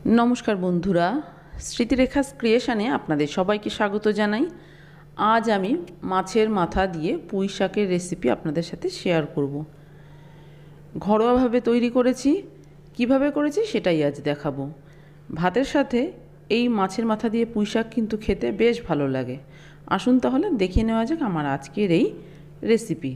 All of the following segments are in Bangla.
नमस्कार बंधुरा स्मृतिरेखा क्रिएशने आपनादेर सबाइके स्वागत जानाई। आज आमी माछेर माथा दिए पुঁই शाकेर रेसिपि आपनादेर साथे शेयर करब। घरोयाभावे तैरी करेছি, किभाবে করেছি সেটাই आज देखाबो। भातेर साथे এই মাছের মাথা দিয়ে পুঁই শাক কিন্তু খেতে বেশ ভালো লাগে। আসুন তাহলে দেখে নেওয়া যাক আমার আজকের এই রেসিপি।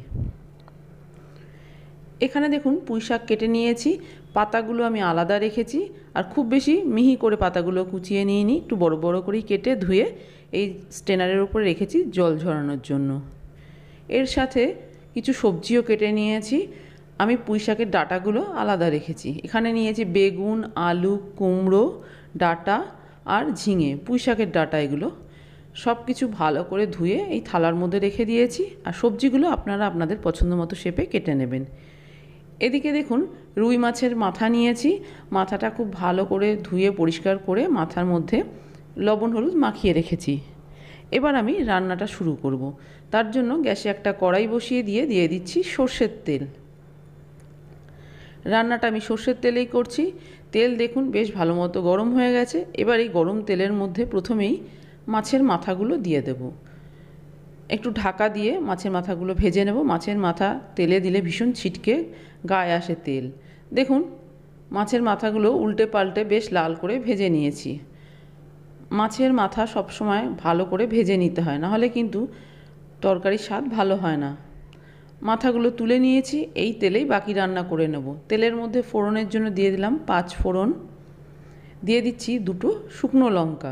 এখানে দেখুন পুঁই শাক কেটে নিয়েছি, পাতাগুলো আমি আলাদা রেখেছি আর খুব বেশি মিহি করে পাতাগুলো কুচিয়ে নিইনি, একটু বড় বড় করেই কেটে ধুয়ে এই স্ট্রেনারের উপরে রেখেছি জল ঝরানোর জন্য। এর সাথে কিছু সবজিও কেটে নিয়েছি। আমি পুঁই শাকের ডাঁটাগুলো আলাদা রেখেছি। এখানে নিয়েছি বেগুন, আলু, কুমড়ো, ডাঁটা আর ঝিঙে, পুঁই শাকের ডাঁটা। এগুলো সব কিছু ভালো করে ধুয়ে এই থালার মধ্যে রেখে দিয়েছি। আর সবজিগুলো আপনারা আপনাদের পছন্দ মতো শেপে কেটে নেবেন। এদিকে দেখুন রুই মাছের মাথা নিয়েছি। মাথাটা খুব ভালো করে ধুয়ে পরিষ্কার করে মাথার মধ্যে লবণ হলুদ মাখিয়ে রেখেছি। এবার আমি রান্নাটা শুরু করব। তার জন্য গ্যাসে একটা কড়াই বসিয়ে দিয়ে দিচ্ছি সর্ষের তেল। রান্নাটা আমি সর্ষের তেলেই করছি। তেল দেখুন বেশ ভালো মতো গরম হয়ে গেছে। এবার এই গরম তেলের মধ্যে প্রথমেই মাছের মাথাগুলো দিয়ে দেব। একটু ঢাকা দিয়ে মাছের মাথাগুলো ভেজে নেব। মাছের মাথা তেলে দিলে ভীষণ ছিটকে গায়ে আসে তেল। দেখুন মাছের মাথাগুলো উল্টে পাল্টে বেশ লাল করে ভেজে নিয়েছি। মাছের মাথা সবসময় ভালো করে ভেজে নিতে হয়, নাহলে কিন্তু তরকারির স্বাদ ভালো হয় না। মাথাগুলো তুলে নিয়েছি, এই তেলেই বাকি রান্না করে নেব। তেলের মধ্যে ফোড়নের জন্য দিয়ে দিলাম 5 ফোড়ন, দিয়ে দিচ্ছি 2টো শুকনো লঙ্কা।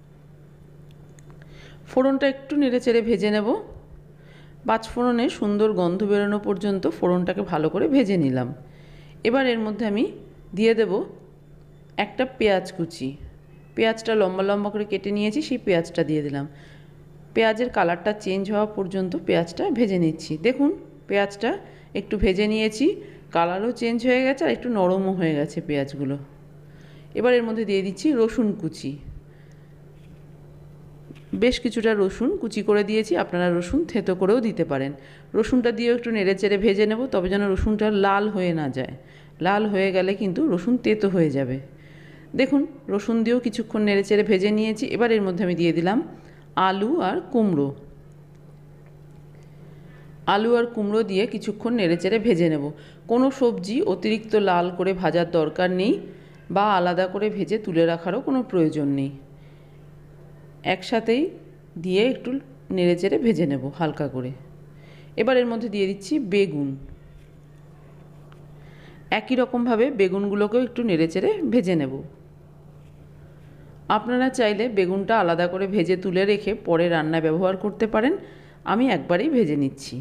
ফোড়নটা একটু নেড়েচেড়ে ভেজে নেব। 5 ফোড়নে সুন্দর গন্ধ বেরোনো পর্যন্ত ফোড়নটাকে ভালো করে ভেজে নিলাম। এবার এর মধ্যে আমি দিয়ে দেব একটা পেঁয়াজ কুচি। পেঁয়াজটা লম্বা লম্বা করে কেটে নিয়েছি, সেই পেঁয়াজটা দিয়ে দিলাম। পেঁয়াজের কালারটা চেঞ্জ হওয়া পর্যন্ত পেঁয়াজটা ভেজে নিচ্ছি। দেখুন পেঁয়াজটা একটু ভেজে নিয়েছি, কালারও চেঞ্জ হয়ে গেছে আর একটু নরমও হয়ে গেছে পেঁয়াজগুলো। এবার এর মধ্যে দিয়ে দিচ্ছি রসুন কুচি। বেশ কিছুটা রসুন কুচি করে দিয়েছি, আপনারা রসুন থেতো করেও দিতে পারেন। রসুনটা দিয়েও একটু নেড়েচেড়ে ভেজে নেব, তবে যেন রসুনটা লাল হয়ে না যায়। লাল হয়ে গেলে কিন্তু রসুন তেতো হয়ে যাবে। দেখুন রসুন দিয়েও কিছুক্ষণ নেড়েচেড়ে ভেজে নিয়েছি। এবার এর মধ্যে আমি দিয়ে দিলাম আলু আর কুমড়ো। আলু আর কুমড়ো দিয়ে কিছুক্ষণ নেড়েচেড়ে ভেজে নেব। কোনো সবজি অতিরিক্ত লাল করে ভাজার দরকার নেই বা আলাদা করে ভেজে তুলে রাখারও কোনো প্রয়োজন নেই। একসাথেই দিয়ে একটু নেড়েচেড়ে ভেজে নেব হালকা করে। এবার এর মধ্যে দিয়ে দিচ্ছি বেগুন। একই রকমভাবে বেগুনগুলোকেও একটু নেড়েচেড়ে ভেজে নেব। আপনারা চাইলে বেগুনটা আলাদা করে ভেজে তুলে রেখে পরে রান্নায় ব্যবহার করতে পারেন। আমি একবারেই ভেজে নিচ্ছি।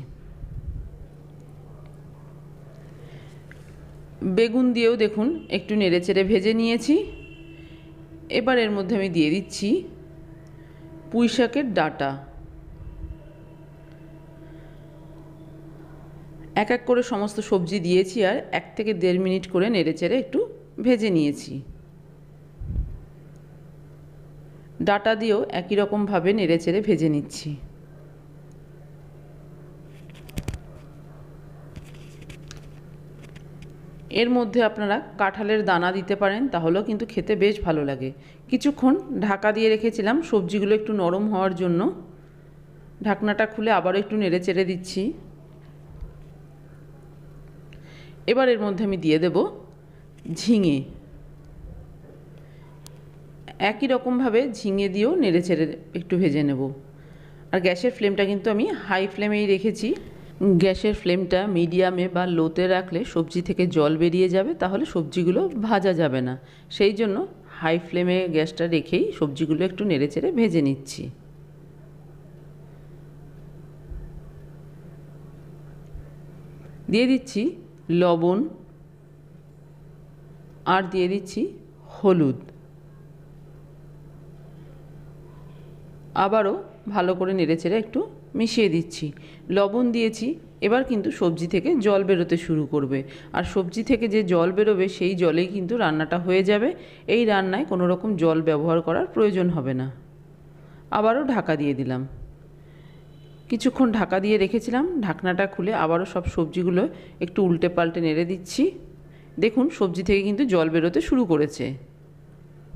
বেগুন দিয়েও দেখুন একটু নেড়েচেড়ে ভেজে নিয়েছি। এবার এর মধ্যে আমি দিয়ে দিচ্ছি পুঁই শাকের ডাঁটা। এক এক করে সমস্ত সবজি দিয়েছি আর 1 থেকে 1.5 মিনিট করে নেড়েচেড়ে একটু ভেজে নিয়েছি। ডাঁটা দিয়েও একই রকমভাবে নেড়েচেড়ে ভেজে নিচ্ছি। এর মধ্যে আপনারা কাঁঠালের দানা দিতে পারেন, তাহলেও কিন্তু খেতে বেশ ভালো লাগে। কিছুক্ষণ ঢাকা দিয়ে রেখেছিলাম সবজিগুলো একটু নরম হওয়ার জন্য। ঢাকনাটা খুলে আবারও একটু নেড়েচেড়ে দিচ্ছি। এবার এর মধ্যে আমি দিয়ে দেব ঝিঙে। একই রকমভাবে ঝিঙে দিয়েও নেড়েচেড়ে একটু ভেজে নেব। আর গ্যাসের ফ্লেমটা কিন্তু আমি হাই ফ্লেমেই রেখেছি। গ্যাসের ফ্লেমটা মিডিয়ামে বা লোতে রাখলে সবজি থেকে জল বেরিয়ে যাবে, তাহলে সবজিগুলো ভাজা যাবে না। সেই জন্য হাই ফ্লেমে গ্যাসটা রেখেই সবজিগুলো একটু নেড়েচেড়ে ভেজে নিচ্ছি। দিয়ে দিচ্ছি লবণ আর দিয়ে দিচ্ছি হলুদ। আবারও ভালো করে নেড়েচেড়ে একটু মিশিয়ে দিচ্ছি। লবণ দিয়েছি, এবার কিন্তু সবজি থেকে জল বেরোতে শুরু করবে। আর সবজি থেকে যে জল বেরোবে সেই জলেই কিন্তু রান্নাটা হয়ে যাবে। এই রান্নায় কোনো রকম জল ব্যবহার করার প্রয়োজন হবে না। আবারও ঢাকা দিয়ে দিলাম। কিছুক্ষণ ঢাকা দিয়ে রেখেছিলাম। ঢাকনাটা খুলে আবারও সব সবজিগুলো একটু উল্টে পাল্টে নেড়ে দিচ্ছি। দেখুন সবজি থেকে কিন্তু জল বেরোতে শুরু করেছে।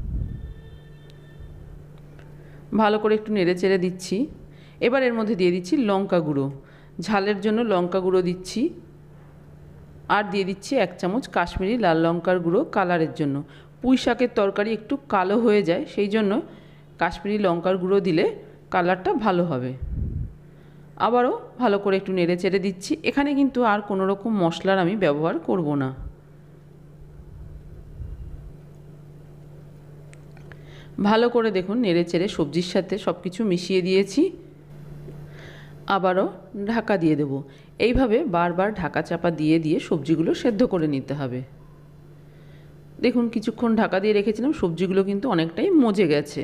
ভালো করে একটু নেড়ে চেড়ে দিচ্ছি। এবার এর মধ্যে দিয়ে দিচ্ছি লঙ্কা গুঁড়ো, ঝালের জন্য লঙ্কা গুঁড়ো দিচ্ছি। আর দিয়ে দিচ্ছি 1 চামচ কাশ্মীরি লাল লঙ্কার গুঁড়ো কালারের জন্য। পুঁই শাকের তরকারি একটু কালো হয়ে যায়, সেই জন্য কাশ্মীরি লঙ্কার গুঁড়ো দিলে কালারটা ভালো হবে। আবারও ভালো করে একটু নেড়ে চেড়ে দিচ্ছি। এখানে কিন্তু আর কোনো রকম মশলার আমি ব্যবহার করব না। ভালো করে দেখুন নেড়ে চেড়ে সবজির সাথে সব কিছু মিশিয়ে দিয়েছি। আবারও ঢাকা দিয়ে দেব। এইভাবে বারবার ঢাকা চাপা দিয়ে দিয়ে সবজিগুলো সেদ্ধ করে নিতে হবে। দেখুন কিছুক্ষণ ঢাকা দিয়ে রেখেছিলাম, সবজিগুলো কিন্তু অনেকটাই মজে গেছে।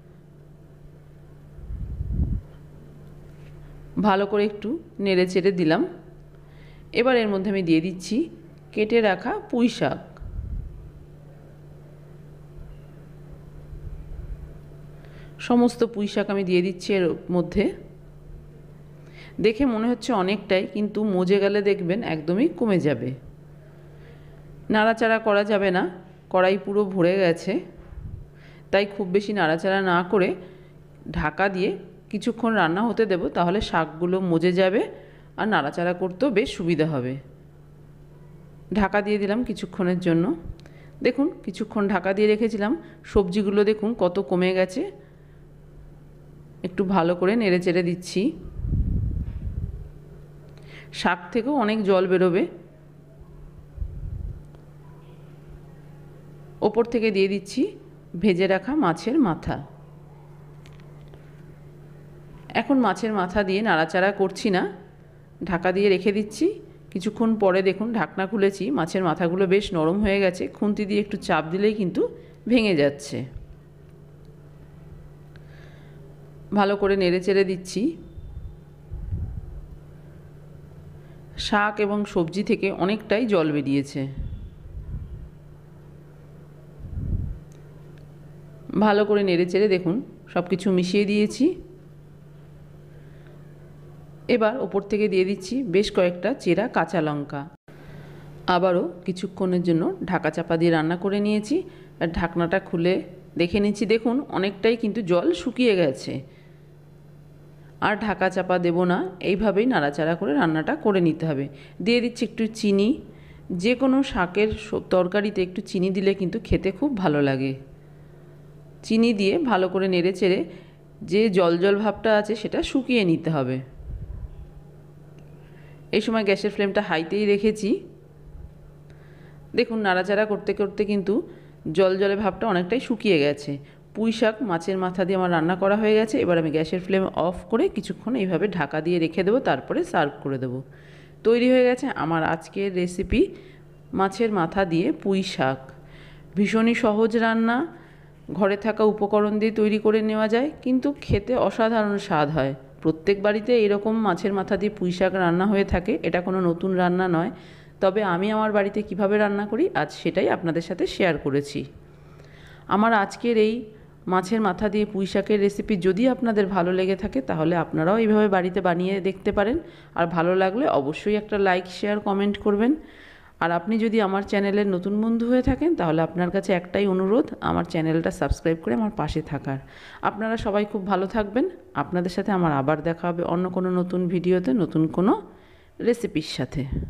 ভালো করে একটু নেড়ে চেড়ে দিলাম। এবার এর মধ্যে আমি দিয়ে দিচ্ছি কেটে রাখা পুঁই শাক। সমস্ত পুঁই শাক আমি দিয়ে দিচ্ছি এর মধ্যে। দেখে মনে হচ্ছে অনেকটাই, কিন্তু মজে গেলে দেখবেন একদমই কমে যাবে। নাড়াচাড়া করা যাবে না, কড়াই পুরো ভরে গেছে। তাই খুব বেশি নাড়াচাড়া না করে ঢাকা দিয়ে কিছুক্ষণ রান্না হতে দেব, তাহলে শাকগুলো মজে যাবে আর নাড়াচাড়া করতেও বেশ সুবিধা হবে। ঢাকা দিয়ে দিলাম কিছুক্ষণের জন্য। দেখুন কিছুক্ষণ ঢাকা দিয়ে রেখেছিলাম, সবজিগুলো দেখুন কত কমে গেছে। একটু ভালো করে নেড়ে চেড়ে দিচ্ছি। শাক থেকেও অনেক জল বেরোবে। ওপর থেকে দিয়ে দিচ্ছি ভেজে রাখা মাছের মাথা। এখন মাছের মাথা দিয়ে নাড়াচাড়া করছি না, ঢাকা দিয়ে রেখে দিচ্ছি। কিছুক্ষণ পরে দেখুন ঢাকনা খুলেছি, মাছের মাথাগুলো বেশ নরম হয়ে গেছে। খুন্তি দিয়ে একটু চাপ দিলেই কিন্তু ভেঙে যাচ্ছে। ভালো করে নেড়ে চেড়ে দিচ্ছি। শাক এবং সবজি থেকে অনেকটাই জল বেরিয়েছে। ভালো করে নেড়ে চেড়ে দেখুন সব কিছু মিশিয়ে দিয়েছি। এবার ওপর থেকে দিয়ে দিচ্ছি বেশ কয়েকটা চেরা কাঁচা লঙ্কা। আবারও কিছুক্ষণের জন্য ঢাকা চাপা দিয়ে রান্না করে নিয়েছি। আর ঢাকনাটা খুলে দেখে নিচ্ছি, দেখুন অনেকটাই কিন্তু জল শুকিয়ে গেছে। আর ঢাকা চাপা দেব না, এইভাবেই নাড়াচাড়া করে রান্নাটা করে নিতে হবে। দিয়ে দিচ্ছি একটু চিনি। যে কোনো শাকের তরকারিতে একটু চিনি দিলে কিন্তু খেতে খুব ভালো লাগে। চিনি দিয়ে ভালো করে নেড়ে চেড়ে যে জল জল ভাবটা আছে সেটা শুকিয়ে নিতে হবে। এই সময় গ্যাসের ফ্লেমটা হাইতেই রেখেছি। দেখুন নাড়াচাড়া করতে করতে কিন্তু জল জলে ভাবটা অনেকটাই শুকিয়ে গেছে। পুঁই শাক মাছের মাথা দিয়ে আমার রান্না করা হয়ে গেছে। এবার আমি গ্যাসের ফ্লেম অফ করে কিছুক্ষণ এইভাবে ঢাকা দিয়ে রেখে দেবো, তারপরে সার্ভ করে দেবো। তৈরি হয়ে গেছে আমার আজকের রেসিপি মাছের মাথা দিয়ে পুঁই শাক। ভীষণই সহজ রান্না, ঘরে থাকা উপকরণ দিয়ে তৈরি করে নেওয়া যায়, কিন্তু খেতে অসাধারণ স্বাদ হয়। প্রত্যেক বাড়িতে এরকম মাছের মাথা দিয়ে পুঁই শাক রান্না হয়ে থাকে, এটা কোনো নতুন রান্না নয়। তবে আমি আমার বাড়িতে কিভাবে রান্না করি আজ সেটাই আপনাদের সাথে শেয়ার করেছি। আমার আজকের এই মাছের মাথা দিয়ে পুঁই শাকের রেসিপি যদি আপনাদের ভালো লেগে থাকে, তাহলে আপনারাও এইভাবে বাড়িতে বানিয়ে দেখতে পারেন। আর ভালো লাগলে অবশ্যই একটা লাইক শেয়ার কমেন্ট করবেন। আর আপনি যদি আমার চ্যানেলের নতুন বন্ধু হয়ে থাকেন, তাহলে আপনার কাছে একটাই অনুরোধ, আমার চ্যানেলটা সাবস্ক্রাইব করে আমার পাশে থাকার। আপনারা সবাই খুব ভালো থাকবেন। আপনাদের সাথে আমার আবার দেখা হবে অন্য কোনো নতুন ভিডিওতে, নতুন কোনো রেসিপির সাথে।